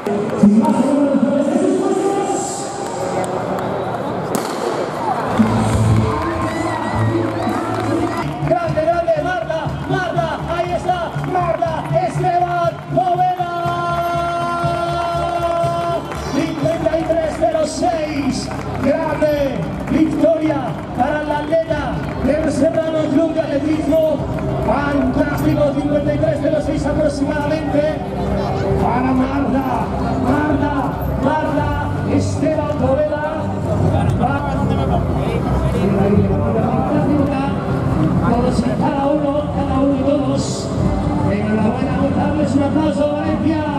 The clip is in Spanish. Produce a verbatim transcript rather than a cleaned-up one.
Grande, grande, Marta, Marta, ahí está, Marta, Esteban, Poveda. cincuenta y tres cero seis, grande victoria para la atleta del Serrano Club de Atletismo. Fantástico, cincuenta y tres cero seis aproximadamente para Marta, Marta, Marta, Esteban, Poveda. Todos, cada uno, cada uno y todos. Enhorabuena, darles un aplauso, Valencia.